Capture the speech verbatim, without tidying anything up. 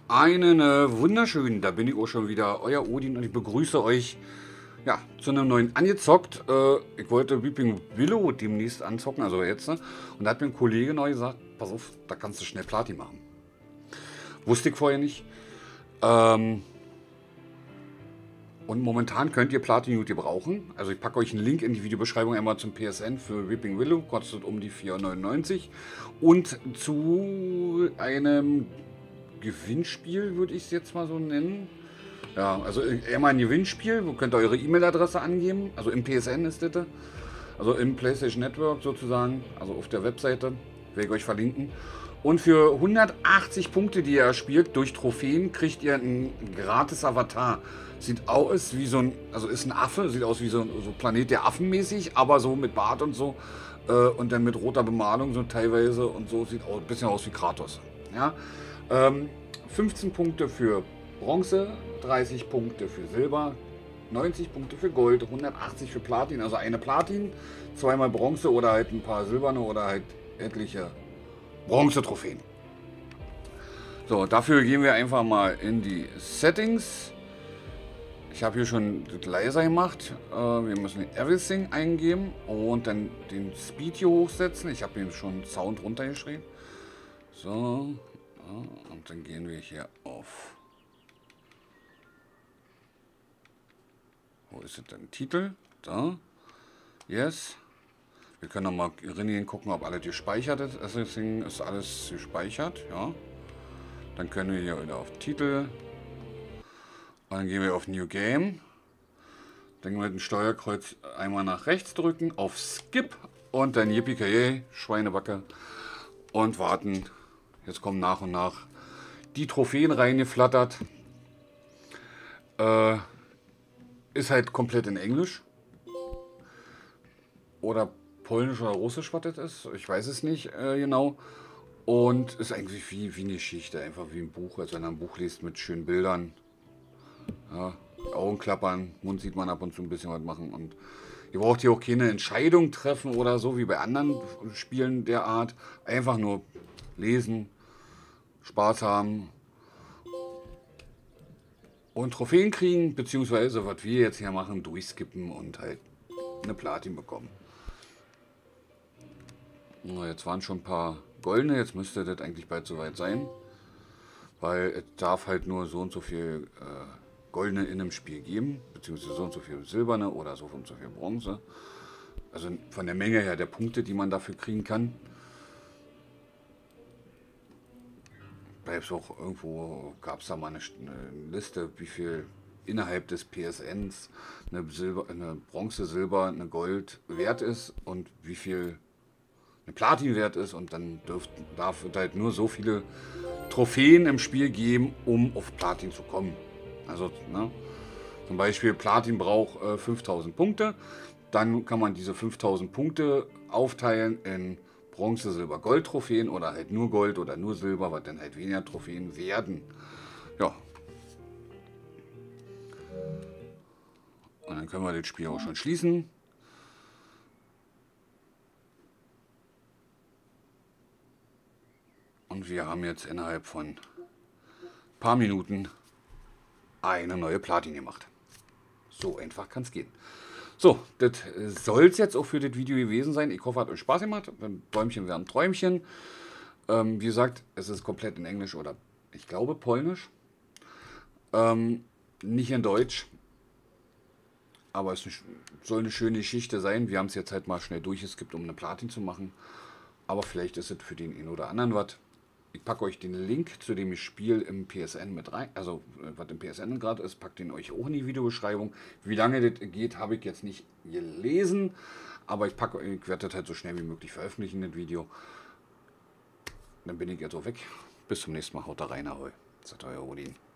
Einen äh, wunderschönen, da bin ich auch schon wieder, euer Odin, und ich begrüße euch ja, zu einem neuen Angezockt. Äh, ich wollte Weeping Willow demnächst anzocken, also jetzt. Ne? Und da hat mir ein Kollege neu gesagt, pass auf, da kannst du schnell Platin machen. Wusste ich vorher nicht. Ähm, und momentan könnt ihr Platin gut gebrauchen. Also ich packe euch einen Link in die Videobeschreibung einmal zum P S N für Weeping Willow, kostet um die vier neunundneunzig. Und zu einem Gewinnspiel, würde ich es jetzt mal so nennen. Ja, also eher mal ein Gewinnspiel, wo könnt ihr eure E-Mail-Adresse angeben. Also im P S N ist das. Also im PlayStation Network sozusagen. Also auf der Webseite. Werde ich euch verlinken. Und für hundertachtzig Punkte, die ihr spielt, durch Trophäen, kriegt ihr einen gratis Avatar. Sieht aus wie so ein, also ist ein Affe, sieht aus wie so, so Planet der Affen mäßig, aber so mit Bart und so. Äh, und dann mit roter Bemalung so teilweise und so. Sieht auch ein bisschen aus wie Kratos. Ja. Ähm, fünfzehn Punkte für Bronze, dreißig Punkte für Silber, neunzig Punkte für Gold, hundertachtzig für Platin, also eine Platin, zweimal Bronze oder halt ein paar silberne oder halt etliche Bronze-Trophäen. So, dafür gehen wir einfach mal in die Settings. Ich habe hier schon das leiser gemacht. Wir müssen Everything eingeben und dann den Speed hier hochsetzen. Ich habe hier schon Sound runtergeschrieben. So, und dann gehen wir hier auf. Wo ist es denn? Titel? Da. Yes. Wir können nochmal reingehen, gucken, ob alles gespeichert ist. Everything ist alles gespeichert. Ja. Dann können wir hier wieder auf Titel. Und dann gehen wir auf New Game. Dann gehen wir mit dem Steuerkreuz einmal nach rechts drücken, auf Skip und dann Yippie Schweinebacke und warten. Jetzt kommen nach und nach die Trophäen reingeflattert. Äh, ist halt komplett in Englisch. Oder Polnisch oder Russisch, was das ist. Ich weiß es nicht äh, genau. Und ist eigentlich wie, wie eine Geschichte, einfach wie ein Buch, als wenn man ein Buch liest mit schönen Bildern. Ja, Augen klappern, Mund sieht man ab und zu ein bisschen was machen. Und ihr braucht hier auch keine Entscheidung treffen oder so wie bei anderen Spielen der Art. Einfach nur lesen, Spaß haben und Trophäen kriegen, beziehungsweise was wir jetzt hier machen, durchskippen und halt eine Platin bekommen. Na, jetzt waren schon ein paar goldene, jetzt müsste das eigentlich bald soweit sein, weil es darf halt nur so und so viel äh, goldene in einem Spiel geben, beziehungsweise so und so viel silberne oder so und so viel Bronze. Also von der Menge her der Punkte, die man dafür kriegen kann. Auch irgendwo gab es da mal eine, eine Liste, wie viel innerhalb des P S Ns eine, Silber, eine Bronze, Silber, eine Gold wert ist und wie viel eine Platin wert ist. Und dann dürft, darf es halt nur so viele Trophäen im Spiel geben, um auf Platin zu kommen. Also ne, zum Beispiel Platin braucht äh, fünftausend Punkte. Dann kann man diese fünftausend Punkte aufteilen in Bronze, Silber, Gold Trophäen oder halt nur Gold oder nur Silber, was dann halt weniger Trophäen werden. Ja. Und dann können wir das Spiel auch schon schließen. Und wir haben jetzt innerhalb von ein paar Minuten eine neue Platin gemacht. So einfach kann es gehen. So, das soll es jetzt auch für das Video gewesen sein. Ich hoffe, es hat euch Spaß gemacht. Däumchen werden Träumchen. Ähm, wie gesagt, es ist komplett in Englisch oder ich glaube Polnisch. Ähm, nicht in Deutsch. Aber es soll eine schöne Geschichte sein. Wir haben es jetzt halt mal schnell durchgeskippt, um eine Platin zu machen. Aber vielleicht ist es für den einen oder anderen was. Ich packe euch den Link zu dem Spiel im P S N mit rein, also was im P S N gerade ist, packt den euch auch in die Videobeschreibung. Wie lange das geht, habe ich jetzt nicht gelesen, aber ich, packe, ich werde das halt so schnell wie möglich veröffentlichen, das Video. Dann bin ich jetzt auch weg. Bis zum nächsten Mal, haut da rein, ahoi. Das ist euer Odin.